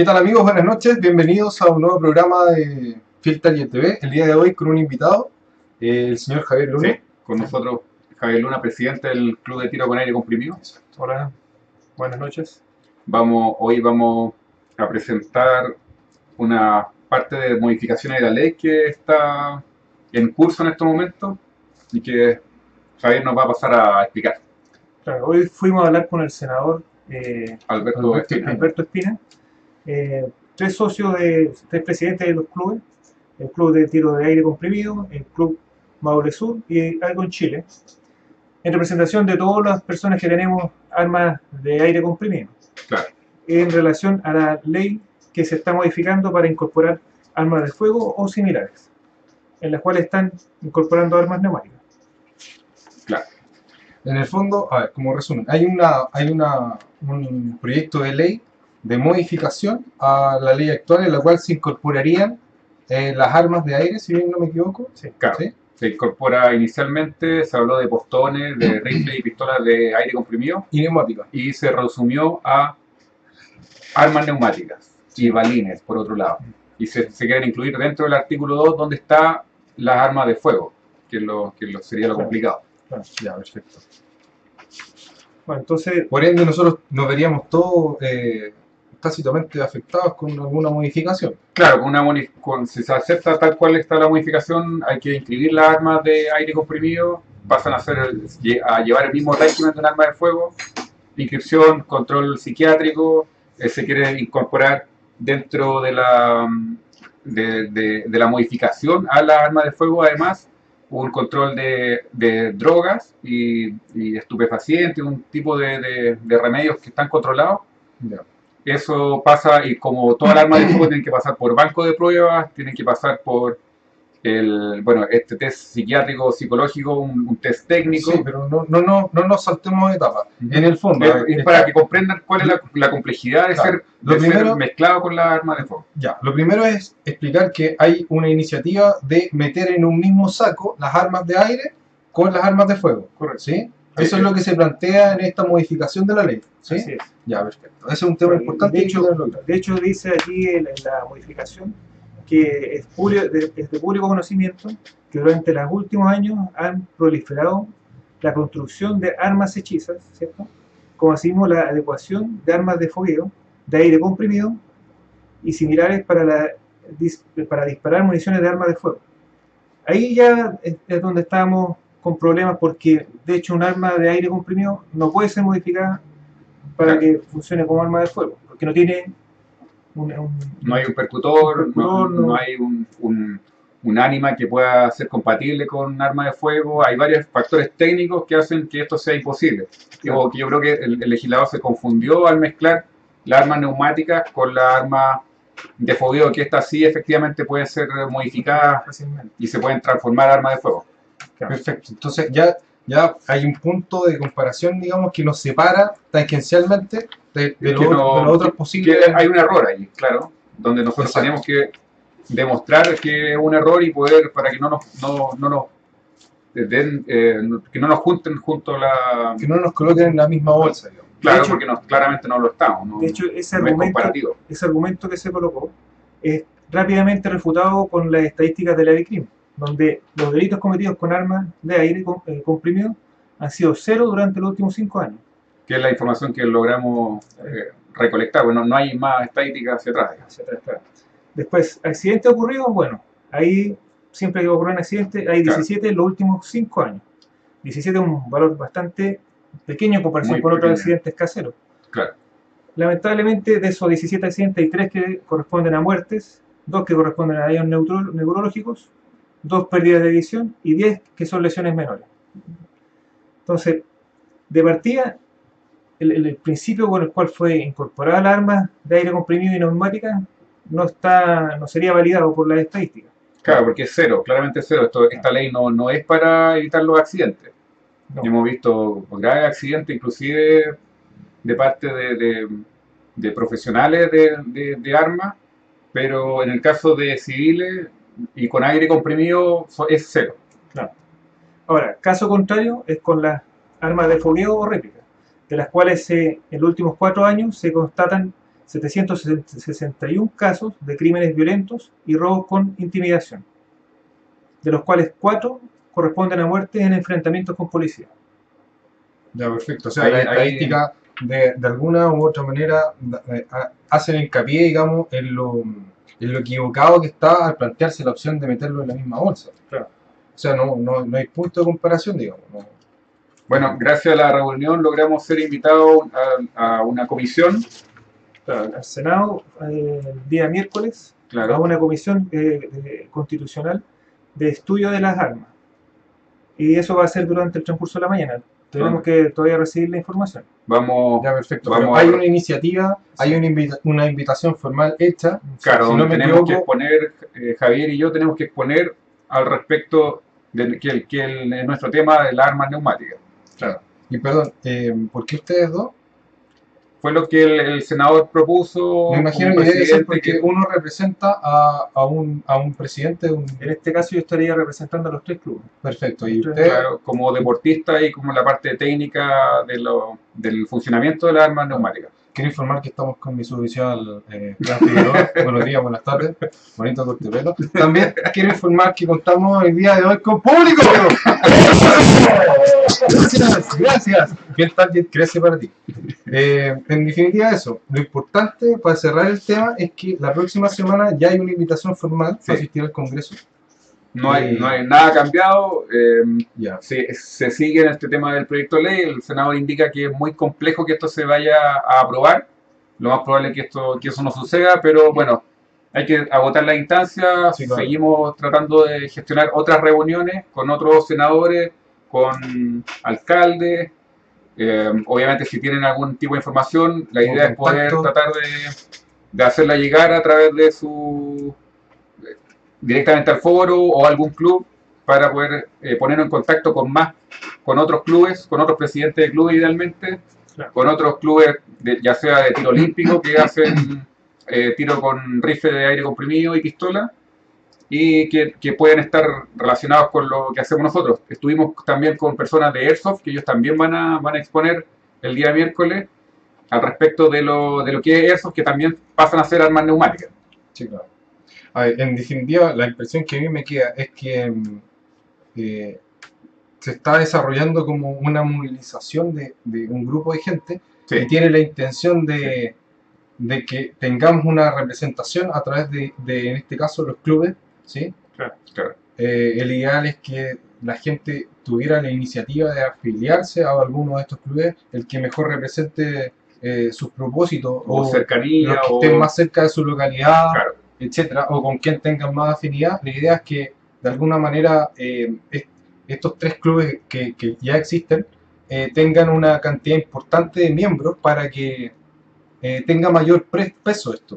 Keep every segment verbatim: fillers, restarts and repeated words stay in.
¿Qué tal amigos? Buenas noches, bienvenidos a un nuevo programa de Filter T V. El día de hoy con un invitado, eh, el señor Javier Luna. Sí, con nosotros Javier Luna, presidente del Club de Tiro con Aire Comprimido. Hola, buenas noches. Vamos, hoy vamos a presentar una parte de modificaciones de la ley que está en curso en estos momentos y que Javier nos va a pasar a explicar. Claro, hoy fuimos a hablar con el senador eh, Alberto Alberto Espina. Alberto Espina, eh, tres socios, de, tres presidentes de los clubes, el Club de Tiro de Aire Comprimido, el Club Maule Sur y algo en Chile, en representación de todas las personas que tenemos armas de aire comprimido, Claro. en relación a la ley que se está modificando para incorporar armas de fuego o similares, en las cuales están incorporando armas neumáticas. Claro. En el fondo, a ver, como resumen, hay una, hay una, un proyecto de ley de modificación a la ley actual en la cual se incorporarían eh, las armas de aire, si bien no me equivoco. Sí. Claro. ¿Sí? Se incorpora inicialmente, se habló de postones, de rifles y pistolas de aire comprimido Y neumáticas. y se resumió a armas neumáticas y balines, por otro lado. Y se, se quieren incluir dentro del artículo dos donde está las armas de fuego, que, es lo, que lo, sería lo Claro. complicado. Claro. Ya, perfecto. Bueno, entonces, Por ende, nosotros nos veríamos todos eh, tácitamente afectados con alguna modificación. Claro, con una modi- con, si se acepta tal cual está la modificación, hay que inscribir las armas de aire comprimido, pasan a, ser el- a llevar el mismo régimen de un arma de fuego, inscripción, control psiquiátrico, eh, se quiere incorporar dentro de la, de, de- de la modificación a las armas de fuego, además, un control de, de drogas y, y estupefacientes, un tipo de, de- de remedios que están controlados. Ya. Eso pasa, y como todas las armas de fuego tienen que pasar por banco de pruebas, tienen que pasar por el, bueno, este test psiquiátrico, psicológico, un, un test técnico. Sí, pero no, no, no, no nos saltemos etapas. Ujú. En el fondo, Es, a ver, es está- para que comprendan cuál es la, la complejidad de, Claro. ser, Lo de ser primero- mezclado con las armas de fuego. Ya, lo primero es explicar que hay una iniciativa de meter en un mismo saco las armas de aire con las armas de fuego. correcto. ¿Sí? Eso es lo que se plantea en esta modificación de la ley. ¿Sí? Así es. Ya, perfecto. Ese es un tema importante. De y hecho, hay que tenerlo claro. de hecho, dice aquí en, en la modificación que es, público, de, es de público conocimiento que durante los últimos años han proliferado la construcción de armas hechizas, ¿cierto? Como asimismo la adecuación de armas de fogueo, de aire comprimido y similares para, la, dis, para disparar municiones de armas de fuego. Ahí ya es, es donde estamos con problemas porque, de hecho, un arma de aire comprimido no puede ser modificada para que funcione como arma de fuego, porque no tiene un, un, No hay un percutor, Un percutor, no, no. no hay un, un, un ánima que pueda ser compatible con un arma de fuego. Hay varios factores técnicos que hacen que esto sea imposible. Claro. O que yo creo que el, el legislador se confundió al mezclar las armas neumáticas con las armas de fogueo, que estas sí efectivamente pueden ser modificadas fácilmente. y se pueden transformar en armas de fuego. Claro. Perfecto. Entonces ya, ya hay un punto de comparación, digamos, que nos separa tangencialmente de, de, Que lo- no- de los otros que posibles. hay un error ahí, claro, donde nosotros Exacto. tenemos que demostrar que es un error y poder, para que no nos, no, no nos den, eh, que no nos junten junto a la... Que no nos coloquen en la misma bolsa, digamos. Claro, De hecho- porque nos, claramente no lo estamos, no, De hecho, ese no es argumento, comparativo. ese argumento que se colocó es rápidamente refutado con las estadísticas de la DICRIM, donde los delitos cometidos con armas de aire com- eh, comprimido han sido cero durante los últimos cinco años. Que es la información que logramos eh, recolectar, bueno, no hay más estadísticas hacia atrás. digamos. Hacia atrás, claro. Después, accidentes ocurridos, bueno, ahí siempre que ocurre un accidente hay Claro. diecisiete en los últimos cinco años. diecisiete es un valor bastante pequeño en comparación Muy con otros pequeño. accidentes caseros. Claro, Lamentablemente, de esos diecisiete accidentes hay tres que corresponden a muertes, dos que corresponden a daños neuro- neurológicos, dos pérdidas de visión y diez que son lesiones menores. Entonces, de partida, el, el- el principio con el cual fue incorporada la arma de aire comprimido y neumática no está, no sería validado por las estadísticas. claro, porque es cero, claramente es cero. Esto, esta ley no, no es para evitar los accidentes. No. Hemos visto graves accidentes, inclusive de parte de, de, de profesionales de, de, de armas, pero en el caso de civiles y con aire comprimido so- es cero. Claro. Ahora, caso contrario es con las armas de fogueo o réplica, de las cuales se, en los últimos cuatro años se constatan setecientos sesenta y uno casos de crímenes violentos y robos con intimidación, de los cuales cuatro corresponden a muertes en enfrentamientos con policía. Ya, perfecto. O sea, Ahí- la ahí- estadística de, de alguna u otra manera eh, ha- hacen hincapié, digamos, en lo, en lo equivocado que está al plantearse la opción de meterlo en la misma bolsa. Claro. O sea, no, no, no hay punto de comparación, digamos. No. Bueno, gracias a la reunión logramos ser invitados a, a una comisión, Claro, al Senado, eh, el día miércoles, a claro, una comisión eh, de- constitucional de estudio de las armas. Y eso va a ser durante el transcurso de la mañana. Tenemos Ah. que todavía recibir la información. vamos, Ya, perfecto. Vamos Pero a hay ver. una iniciativa, hay una, invita- una invitación formal hecha. claro, si no donde me tenemos que equivoco, exponer, eh, Javier y yo tenemos que exponer al respecto de que, el, que el- de nuestro tema de las armas neumáticas. claro. Y perdón, eh, ¿por qué ustedes dos? Fue lo que el, el senador propuso. Me imagino como que debe ser presidente, porque que- uno representa a, a, un, a un presidente de un... En este caso yo estaría representando a los tres clubes. Perfecto. Y Claro. usted, claro, como deportista y como la parte técnica de lo, del funcionamiento de las armas neumáticas. quiero informar que estamos con mi suboficial eh, Fran Figueroa. Buenos días, buenas tardes. Bonito corte de pelo. También quiero informar que contamos el día de hoy con público. Gracias, gracias. Que el target crece para ti. Eh, en definitiva eso. Lo importante para cerrar el tema es que la próxima semana ya hay una invitación formal Sí. para asistir al Congreso. No hay, Eh, no hay nada cambiado. eh, Ya. se, se sigue en este tema del proyecto de ley. El senador indica que es muy complejo que esto se vaya a aprobar. Lo más probable es que, esto, que eso no suceda, pero bueno, hay que agotar la instancia. Sí, claro. Seguimos tratando de gestionar otras reuniones con otros senadores, con alcaldes. Eh, obviamente, si tienen algún tipo de información, la O idea es poder contacto. tratar de, de hacerla llegar a través de su directamente al foro o algún club para poder eh, ponernos en contacto con más, con otros clubes, con otros presidentes de clubes idealmente, Claro. con otros clubes, de- ya sea de tiro olímpico, que hacen eh, tiro con rifle de aire comprimido y pistola, y que, que pueden estar relacionados con lo que hacemos nosotros. Estuvimos también con personas de Airsoft, que ellos también van a, van a exponer el día miércoles al respecto de lo, de lo que es Airsoft, que también pasan a ser armas neumáticas. Sí, claro. A ver, en definitiva, la impresión que a mí me queda es que mm, eh, se está desarrollando como una movilización de, de un grupo de gente Sí. que tiene la intención de, de que tengamos una representación a través de, de, en este caso, los clubes, ¿sí? Claro, claro. Eh, el ideal es que la gente tuviera la iniciativa de afiliarse a alguno de estos clubes, el que mejor represente eh, sus propósitos O, o cercanía, los que o... estén más cerca de su localidad, Claro. etcétera, o con quien tengan más afinidad. La idea es que de alguna manera eh, est- estos tres clubes que, que ya existen eh, tengan una cantidad importante de miembros para que eh, tenga mayor pre- peso esto,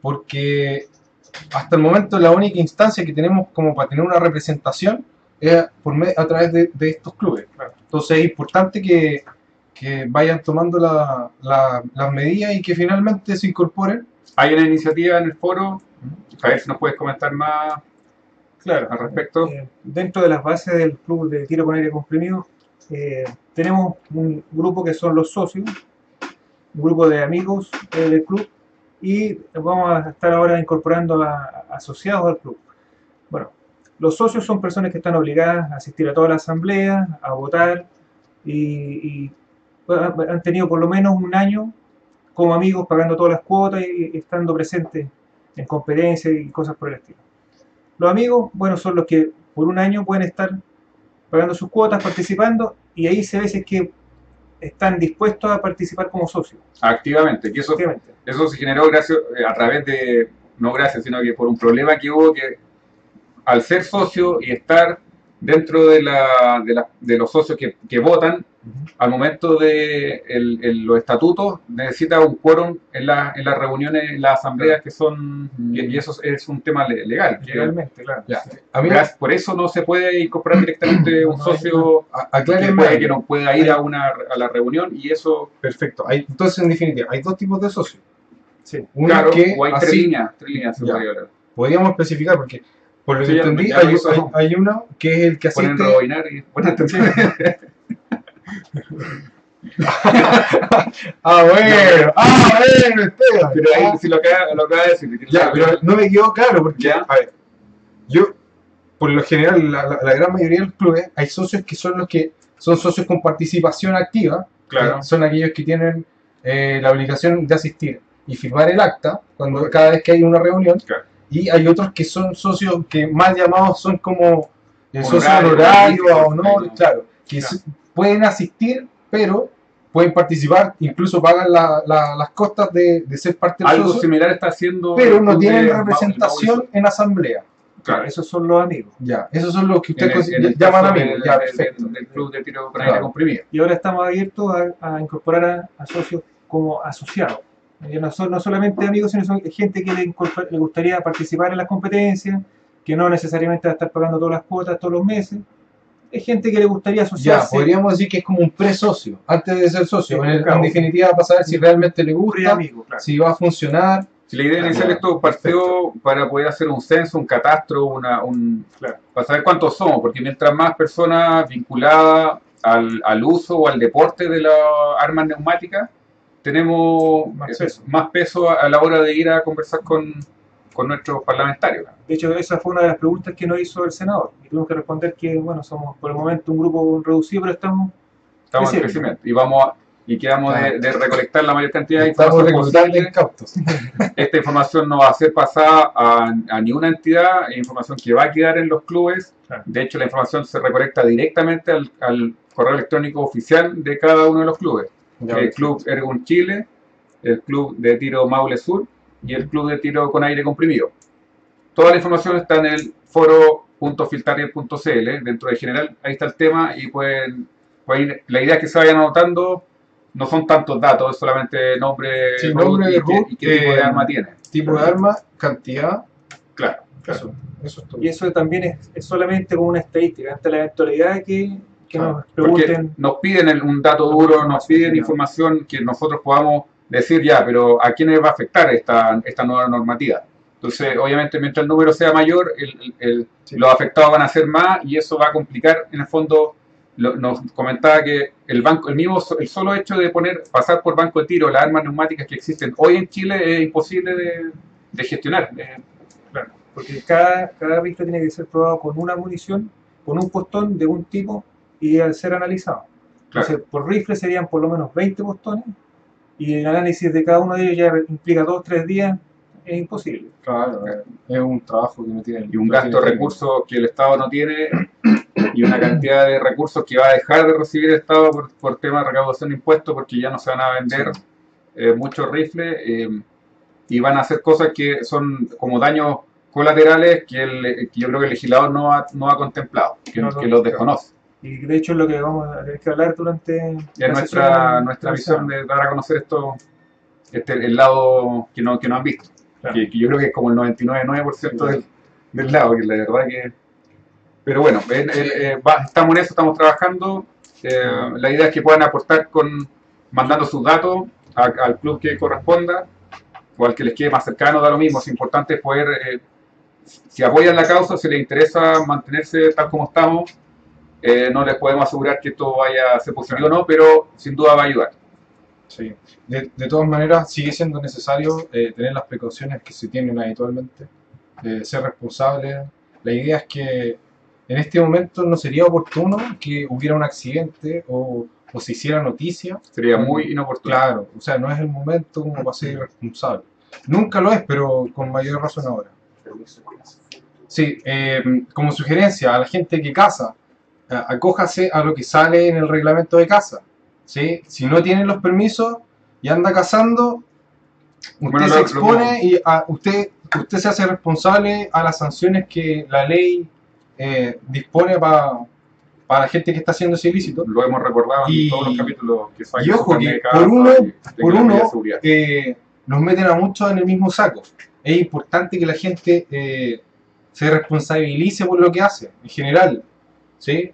porque hasta el momento la única instancia que tenemos como para tener una representación es por me- a través de, de estos clubes. Entonces es importante que, que vayan tomando la- la- las medidas y que finalmente se incorporen. Hay una iniciativa en el foro. A ver si nos puedes comentar más Claro. al respecto. Eh, dentro de las bases del club de tiro con aire comprimido, eh, tenemos un grupo que son los socios, un grupo de amigos eh, del club, y vamos a estar ahora incorporando a, a asociados al club. Bueno, los socios son personas que están obligadas a asistir a toda la asamblea, a votar, y, y, bueno, han tenido por lo menos un año como amigos pagando todas las cuotas y, y estando presentes en competencias y cosas por el estilo. Los amigos, bueno, son los que por un año pueden estar pagando sus cuotas, participando, y ahí se ve si es que están dispuestos a participar como socios. Activamente, que eso, Efectivamente. eso se generó gracias, eh, a través de, no gracias, sino que por un problema que hubo que al ser socio y estar dentro de, la, de, la, de los socios que, que votan, al momento de el, el, los estatutos necesita un quórum en, la, en las reuniones, en las asambleas que son, y, y eso es un tema le- legal. que- Legalmente, claro. Ya. Sí. A mí, Gracias- por eso no se puede incorporar directamente un No, socio a- que aclárenme puede algo. que no pueda ir a, una, a la reunión y eso, Perfecto. Hay, entonces, en definitiva, hay dos tipos de socios. Sí. Uno claro, que o hay tres así- líneas, tres líneas se Ya. podría hablar. podríamos especificar, porque por lo que Sí, ya- entendí, ya lo hay, hizo. hay- hay uno que es el que Pueden asiste. rebobinar y bueno, Ah, bueno, ah, bueno, Esteban. Pero ahí, si lo acaba, lo acaba de decir. que- Ya, pero no me quedó claro porque, Ya. a ver, yo, por lo general, la, la- la gran mayoría de los clubes, hay socios que son los que son socios con participación activa, Claro. que son aquellos que tienen eh, la obligación de asistir y firmar el acta cuando cada vez que hay una reunión, Claro. y hay otros que son socios que más llamados son como eh, socios Honorario, honorarios, a honoríficos, honor, sí. claro, que Claro. s- pueden asistir, pero pueden participar, incluso pagan la- la- las costas de, de ser parte del Algo socio, similar está haciendo. pero el no club de tienen Mau- representación Mauricio. en asamblea. Claro. Esos son los amigos. Ya, esos son los que En ustedes el, en el llaman caso amigos. del, Ya, del- perfecto. del- del club de tiro con Claro. aire comprimido. Y ahora estamos abiertos a, a incorporar a, a socios como asociados. Ya no, son, no solamente amigos, sino son gente que le, incorpor- le gustaría participar en las competencias, que no necesariamente va a estar pagando todas las cuotas todos los meses. Es gente que le gustaría Ya, asociarse. podríamos decir que es como un pre-socio, antes de ser socio. En, el- Claro. en definitiva, para saber si realmente le Un gusta, amigo, claro. si va a funcionar. Si la idea Claro, inicial esto partió para poder hacer un censo, un catastro, una, un, Claro. para saber cuántos somos, porque mientras más personas vinculadas al, al uso o al deporte de las armas neumáticas, tenemos Más eh, peso. más peso a la hora de ir a conversar con, con nuestros parlamentarios. De hecho, esa fue una de las preguntas que nos hizo el senador. Y tuvimos que responder que, bueno, somos por el momento un grupo reducido, pero estamos... Estamos en Creciendo. crecimiento y vamos a- y quedamos de, Claro. de recolectar la mayor cantidad de Estamos información reclutando posible. incautos. Esta información no va a ser pasada a, a ninguna entidad, es información que va a quedar en los clubes. Claro. De hecho, la información se recolecta directamente al, al correo electrónico oficial de cada uno de los clubes. Ya, El Club Ergun Chile, el Club de Tiro Maule Sur y el Club de Tiro con Aire Comprimido. Toda la información está en el foro punto filtariel punto c l, dentro de general, ahí está el tema y pueden, pueden- la idea es que se vayan anotando, no son tantos datos, es solamente nombre, Sí, root nombre y, de qué, root, y qué tipo de eh, arma tiene. Tipo de arma, cantidad, Claro, claro. eso, eso es todo. Y eso también es, es solamente como una estadística, ante la eventualidad que, que Claro, nos Porque pregunten. nos piden el- un dato duro, nos piden información que nosotros podamos decir ya, pero ¿a quiénes va a afectar esta, esta nueva normativa? Entonces, obviamente, mientras el número sea mayor, el- el- el- Sí. los afectados van a ser más y eso va a complicar, en el fondo, lo- nos comentaba que el banco, el mismo, el solo hecho de poner, pasar por banco de tiro las armas neumáticas que existen hoy en Chile es imposible de, de gestionar. Eh, Claro, porque cada, cada rifle tiene que ser probado con una munición, con un postón de un tipo y al ser analizado. Claro. Entonces, por rifle serían por lo menos veinte postones y el análisis de cada uno de ellos ya implica dos o tres días, es imposible. Claro, eh, es un trabajo que no tiene. y un no gasto tiene de recursos que el Estado no tiene y una cantidad de recursos que va a dejar de recibir el Estado por, por tema de recaudación de impuestos porque ya no se van a vender eh, muchos rifles eh, y van a hacer cosas que son como daños colaterales que, el, que yo creo que el legislador no ha, no ha contemplado, que, No, no, que los claro. desconoce. Y de hecho es lo que vamos a tener que hablar durante Es la nuestra, sesión nuestra del visión Senado. de dar a conocer esto, este, el lado que no, que no han visto. Claro. Que, que yo creo que es como el noventa y nueve coma nueve por ciento del, del lado, que la verdad que... Pero bueno, el- el- eh, va- estamos en eso, estamos trabajando. Eh, la idea es que puedan aportar con mandando sus datos a- al club que corresponda o al que les quede más cercano, da lo mismo. Es importante poder, eh, si apoyan la causa, si les interesa mantenerse tal como estamos, eh, no les podemos asegurar que esto vaya a ser positivo o no, pero sin duda va a ayudar. Sí. De, de todas maneras, sigue siendo necesario eh, tener las precauciones que se tienen habitualmente, eh, ser responsable. La idea es que en este momento no sería oportuno que hubiera un accidente o, o se hiciera noticia. Sería muy inoportuno. Claro, o sea, no es el momento como para ser irresponsable. Nunca lo es, pero con mayor razón ahora. Sí, eh, como sugerencia a la gente que caza, eh, acójase a lo que sale en el reglamento de caza. ¿Sí? Si no tienen los permisos y anda cazando, usted Bueno, se lo- expone y a, usted, usted se hace responsable a las sanciones que la ley eh, dispone para para la gente que está haciendo ese ilícito. Lo hemos recordado Y- en todos los capítulos que y ojo su que carnet de por casa uno- y de por la medida de uno, seguridad. eh, nos meten a muchos en el mismo saco. Es importante que la gente eh, se responsabilice por lo que hace, en general. ¿Sí?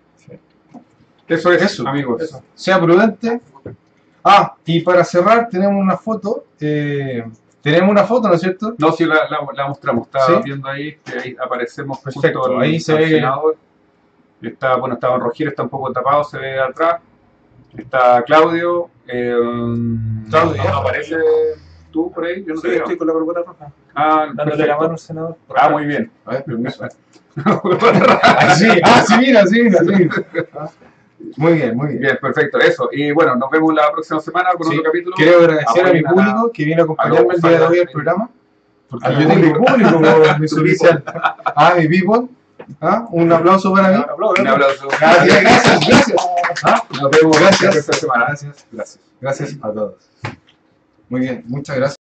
Eso es, Eso, amigos. eso. Sea prudente. Ah, y para cerrar tenemos una foto. eh, tenemos una foto, ¿no es cierto? No, sí, la, la, la mostramos. Estaba ¿Sí? viendo ahí que ahí aparecemos Perfecto, justo al, ahí se al ve- senador. Está, bueno, estaba en Rogier, está un poco tapado, se ve atrás. Está Claudio. Eh, Claudio, ¿no ya. aparece tú por ahí? Yo no Sí, te veo. estoy con la corbata roja. Ah, Dándole perfecto. la mano al senador. Ah, muy bien. A ver, permiso. Ah, sí, ah, sí, mira, sí, mira, sí. Ah, muy bien, muy bien. Bien, perfecto. Eso. Y bueno, nos vemos la próxima semana con Sí, otro capítulo. quiero agradecer a mi Apoyen a- público que vino a acompañarme el día de hoy al programa. Porque A yo tu tengo público. público, como mi oficial. Ah, mi people. Ah, un aplauso para mí. Un abrazo. Gracias, gracias, gracias. Ah, Nos vemos Gracias. la próxima semana. gracias, gracias. Gracias a todos. Muy bien, muchas gracias.